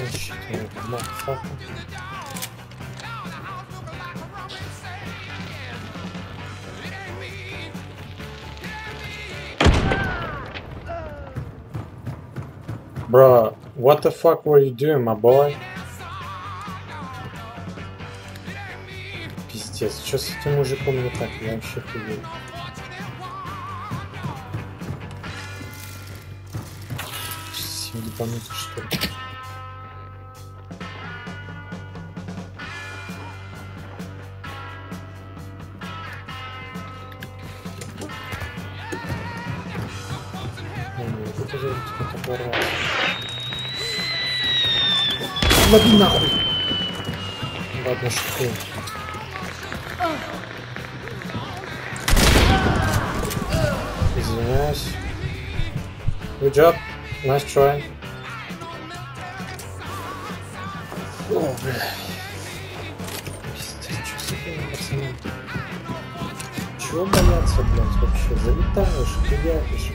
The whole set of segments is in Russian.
Bro, what the fuck were you doing, my boy? Пиздец, что с этим мужиком не так? Я вообще хуею. Совсем ебанутый, что ли? Лови нахуй! Ладно, шутку. Извиняюсь. Good job. Nice try. О, бля. Пиздец, что с этим пацаном? Чего бояться, блядь, вообще? Залетаешь, хуяришь.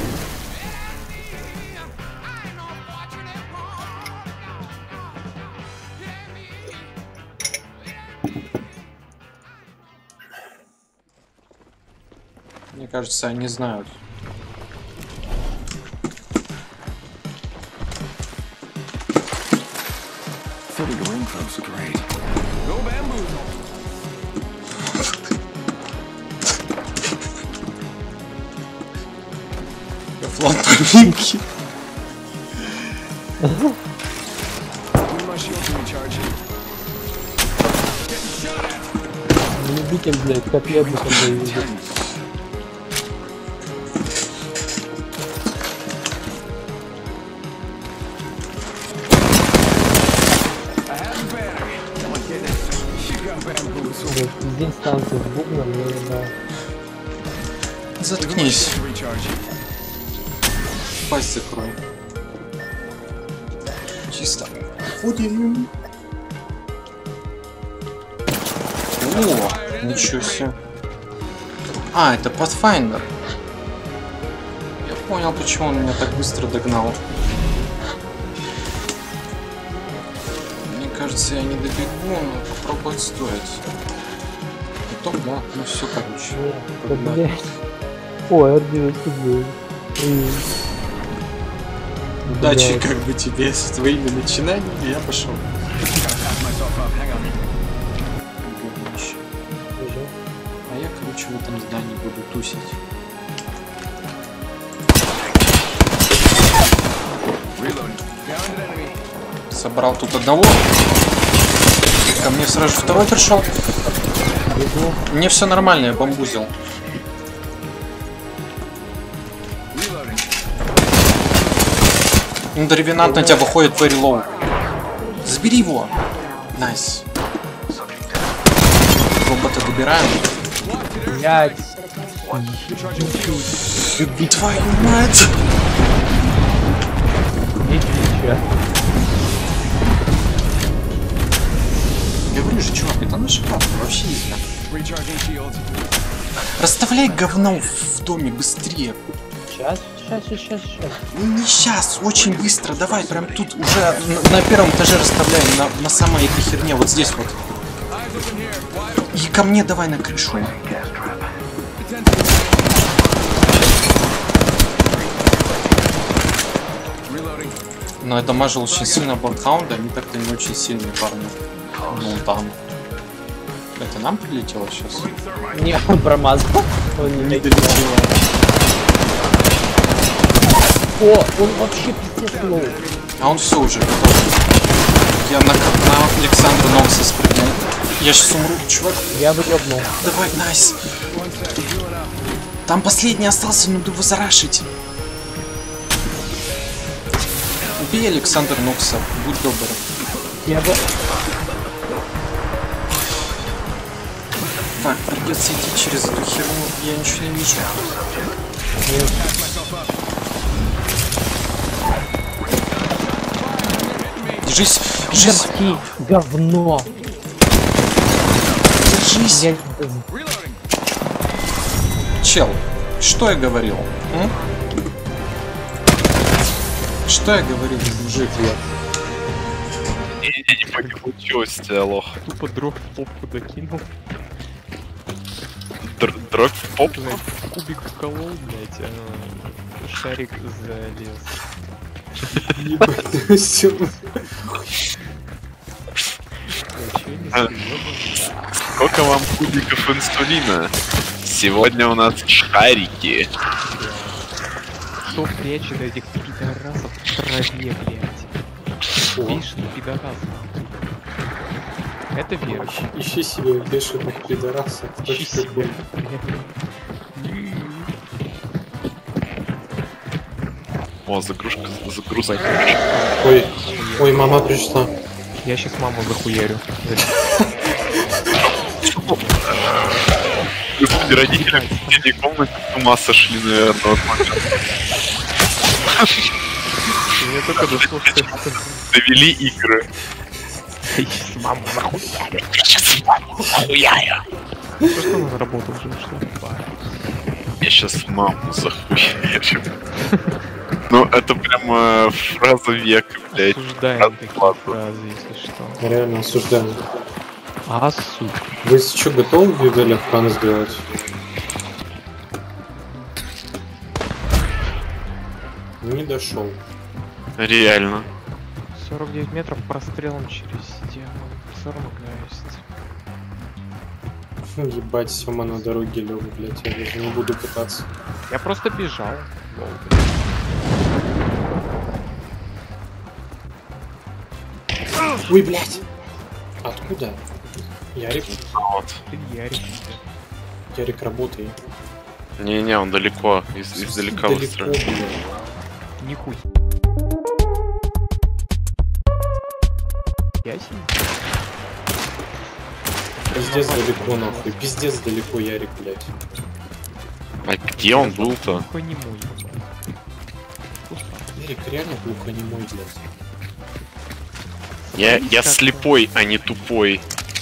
Мне кажется, они знают. Флот новинки. Любитель, блядь, котлетником доедет. Здесь станция с бубном, но не знаю. Заткнись. Пасть закрой. Чисто. Ходим. О, ничего себе. А, это Pathfinder. Я понял, почему он меня так быстро догнал. Мне кажется, я не добегу, но попробовать стоит. Потом, да, ну все, короче. Ой, R99. Удачи как бы тебе с твоими начинаниями, я пошел. А я, короче, в этом здании буду тусить. Собрал тут одного. Ко мне сразу второй пришел. Мне все нормально, я бамбузил. Ревенант на тебя выходит very low. Забери его. Найс. Робота добираем. Блять. Твою мать. Я говорю же, чувак, это наша карта, вообще не знаю. Расставляй говно в доме быстрее. Сейчас. Не сейчас, очень быстро, давай, прям тут уже на первом этаже расставляй, на самой этой херне, вот здесь вот. И ко мне давай на крышу. Но это дамажил очень сильно Bloodhound, они так-то не очень сильные парни. Ну там. Это нам прилетело сейчас? Не, он промазал. Он не долетело. О, он вообще пиздец лоу. А он все уже готов. Я на Александра Нокса спрыгнул. Я сейчас умру, чувак. Я выебнул. Давай, найс. Там последний остался, надо его зарашить. Убей Александра Нокса, будь добр. Я бы... Так, придется идти через эту херню, я ничего не вижу. Нет. Держись, держись. Говно. Держись. Чел, что я говорил? Что я говорил, мужик? тупо не получилось у тебя, лох. Тупо дроп в попку докинул. Дробь в попку? Блядь, кубик вколол, блядь, а шарик залез. Ебать, всё. Сколько вам кубиков инсулина? Сегодня у нас шарики. Кто прячет этих пидорасов в траве, блядь? Бешеный пидорас. Это Вера. Ищи себе бешеных пидорасов. Ищи себе. О, загрузка. Ой, мама пришла. Я сейчас маму захуярю. Господи, родители в соседней комнате с ума сошли, наверное, от момента. Мне только дошло, что Довели игры. маму захуярю. Я сейчас маму захуярю. Что он заработал уже, что? Я сейчас маму захуярю. Ну, это прямо фраза века, блядь. Осуждаем такие фразы, если что. Реально осуждаем. А, сука. Вы что, готовы Вивеля Фран сделать? Не дошел. Реально. 49 метров прострелом через стену. Все равно гасть. Ебать, Сёма на дороге лёг, блядь, я даже не буду пытаться. Я просто бежал. Ой, блядь! Откуда? Ярик? Вот. Ты Ярик. Ярик, работай. Не-не, он далеко. Издалека Далеко, выстрелил. блядь. Нихуй. Ясень? Пиздец далеко, нахуй. Пиздец далеко, Ярик, блядь. А где он был-то? Нихуй не мой. Ярик реально глухонемой, блядь. Я слепой, а не тупой.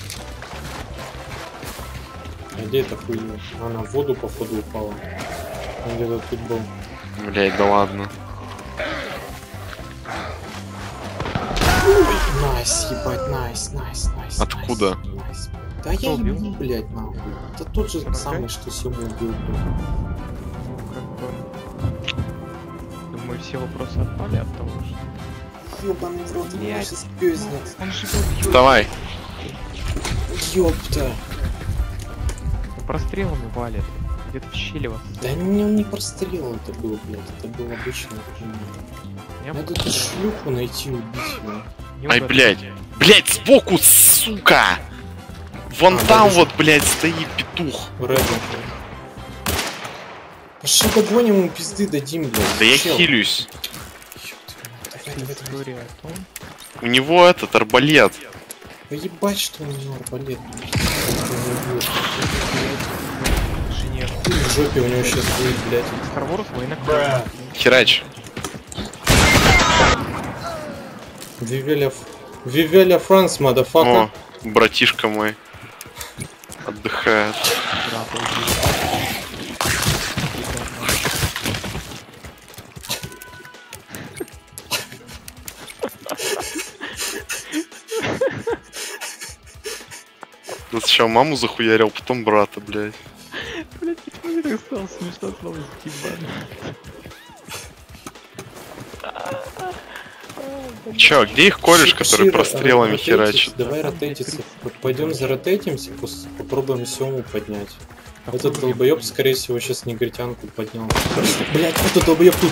А где эта хуйня? Она в воду, походу, упала. Он где-то тут был. Блять, да ладно. Найс, ебать, найс. Откуда? Найс. Да я ебу, блядь, нахуй. Это тот же самый, что Сёма убил, блядь. Думаю, все вопросы отпали от того, что... Ёбаный в рот, меня Блядь. сейчас пёзнет. Он живет. Давай. Ёпта. Прострелами валит. Где-то в щели вас. Да не, он не прострел это был, блядь. Это был обычный хуйня. Я Надо эту шлюху найти, убить его. не Ай, угадал. блядь. Блядь, сбоку, сука! Вон А, там да, вот, блядь, стоит петух. Рэдом. Пошли догоним ему, пизды дадим, блядь. Да я Чел. хилюсь. Давай. История о том, У него этот арбалет. Да ебать, что у него арбалет. инженер. В жопе у него сейчас будет, блядь. Star Wars война клонов. Херач. Вивеля Франс, мадафака. О, братишка мой. Отдыхает. Ты сначала маму захуярил, потом брата, блядь. Блять, почему мне так стало смешно слово Чё, где их кореш, который прострелами херачит? Давай ротейтиться. Пойдем заротейтимся, попробуем Сему поднять. Этот долбоёб, скорее всего, сейчас негритянку поднял. Блять, этот долбоёб тут.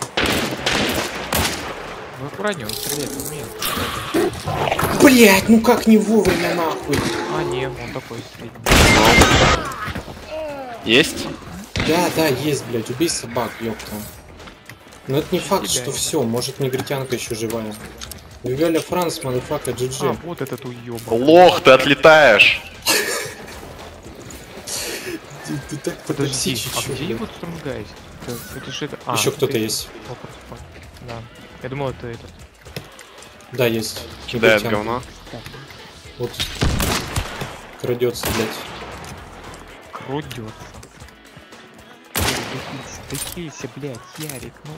Ну аккуратнее, он стрелять умеет. Блять, ну как не вовремя нахуй. А, не, он такой средний. Есть? Да, есть, блять, убей собак, ёпта. Но это не факт, что все, может негритянка еще живая. Вивеля Франс, мадафака, А, GG. вот этот уёбок. Лох, ты отлетаешь! Ты так Подожди, потоксичен, а чё, где блядь? его Струнгайс? Это же это... Еще это кто-то это- есть. О, просто. Да. Я думал, это этот. Да, есть. Кидает Негритянка. говно. Вот. Крадется, блять. Крудется. Стыкейся, блядь, Ярик, ну.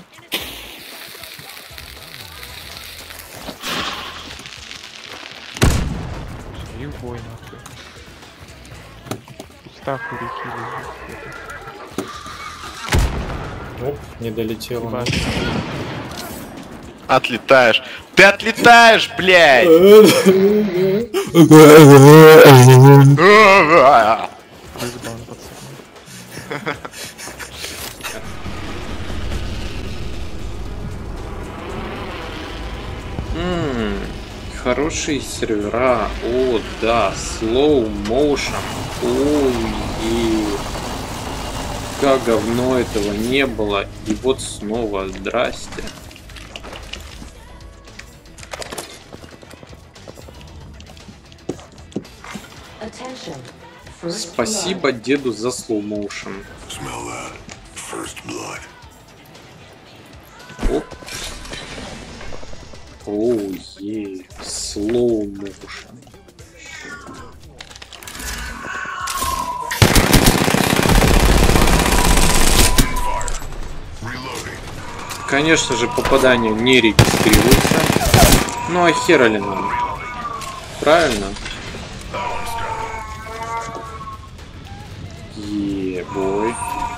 Бой нахуй. В кустах у реки лежит. Оп, не долетело. Ебать. Отлетаешь. Ты отлетаешь, блядь! Избан, пацаны. Хорошие сервера. О, да, slow motion. Ой, как говно этого не было. И вот снова, здрасте. Спасибо деду за slow motion. Оп. Оу, slow motion. Конечно же, попадание не регистрируется. Ну а хера ли нам? Правильно? Бой.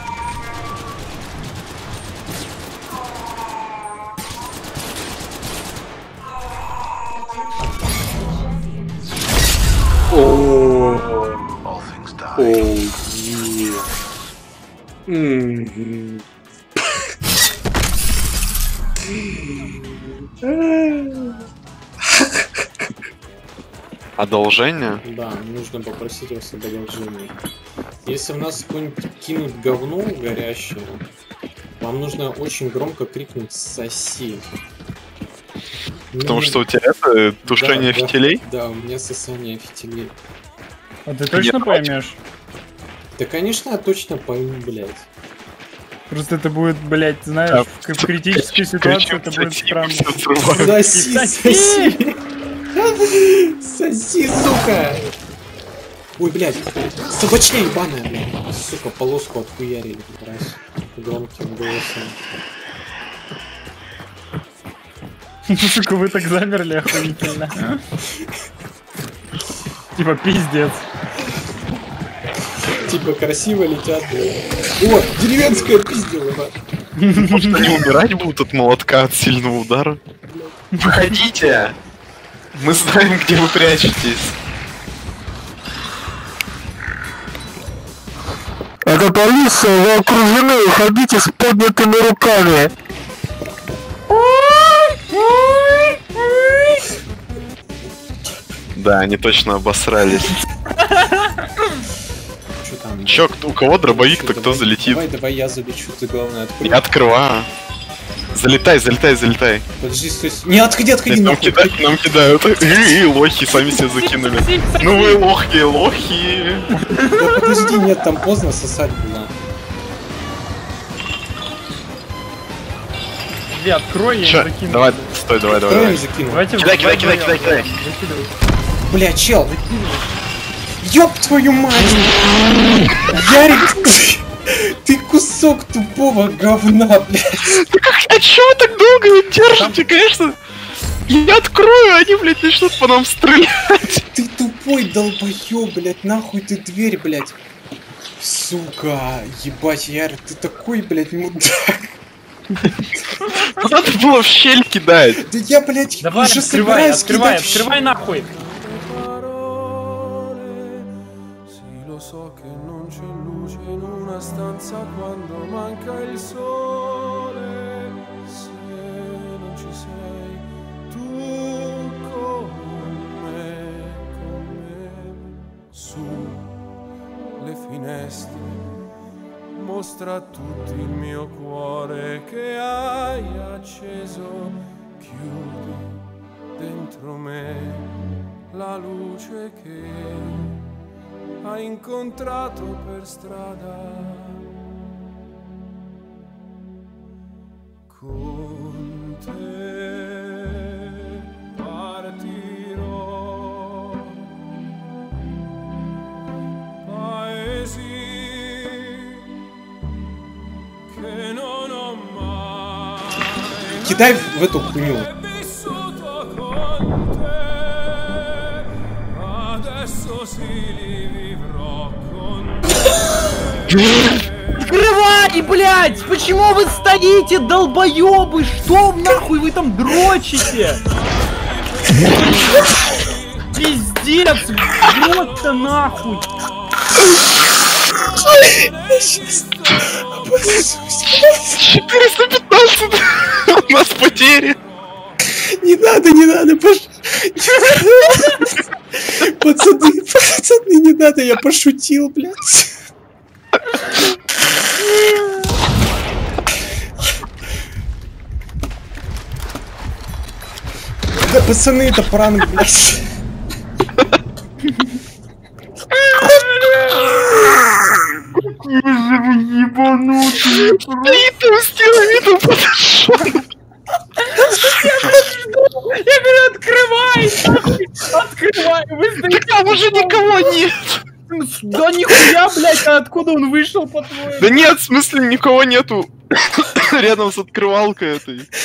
Одолжение? Да, нужно попросить вас об одолжении. Если в нас какое-нибудь кинут говно горящее, вам нужно очень громко крикнуть «Соси». Потому что у тебя это тушение фитилей? Да, у меня сосание фитилей. А ты точно поймешь? Да, конечно, я точно пойму, блядь. Просто это будет, блядь, знаешь, в критической ситуации это будет странно. Соси, соси! Соси, сука! Ой, блядь, собачня ебаная, блядь. Сука, полоску отхуярили как раз громким голосом. Сука, вы так замерли охуительно. Типа пиздец. Типа красиво летят, блядь. О, деревенская пиздила, да. Может, они умирать будут от молотка, от сильного удара? Выходите! Мы знаем, где вы прячетесь. Это полиция, вы окружены, уходите с поднятыми руками. Да, они точно обосрались. Что там? Чё, у кого дробовик-то, кто Давай, залетит? Давай, я залечу, ты главное открой. Я открываю. Залетай, залетай, залетай. Подожди, стой. Не, отходи, Нам нахуй. нам кидают. Лохи сами себя закинули. Ну вы лохи, лохи. Да подожди, нет, там поздно сосать было. Иди, открой, я Чё? им закину. Давай, стой, давай, давай. Втроем давай. закинул. Давайте Кидай, кидай, вдвоем кидай, кидай, кидай. закидывай. Бля, чел. Ёб твою мать. Ярик, ты кусок тупого говна, блядь. А чё вы так долго его держите, конечно? Я открою, они, блядь, начнут по нам стрелять. Ты тупой долбоёб, блядь, нахуй ты дверь, блядь. Сука, ебать, Ярик, ты такой, блядь, мудак. Надо было в щель кидать. Да я, блядь, Давай, уже открывай, собираюсь открывай, кидать в открывай нахуй. So che non c'è luce in una stanza quando manca il sole. Se non ci sei tu con me, su le finestre mostra a tutti il mio cuore che hai acceso. Chiudi dentro me la luce che hai incontrato per strada. Con te partirò, paesi che non ho mai. Кидай в эту хуйню. Vissuto con te, adesso Открывай, блядь! Почему вы стоите, долбоёбы? Что нахуй вы там дрочите? Пиздец! Вот-то нахуй! 415! У нас потери! Не надо, пацаны, не надо, я пошутил, блядь. Да, пацаны, это пранк, блядь. Ебанутый! Я говорю, открывай! Открывай! Быстрее! Там уже никого нет! Да нихуя, блядь, а откуда он вышел, по-твоему? Да нет, в смысле никого нету рядом с открывалкой этой.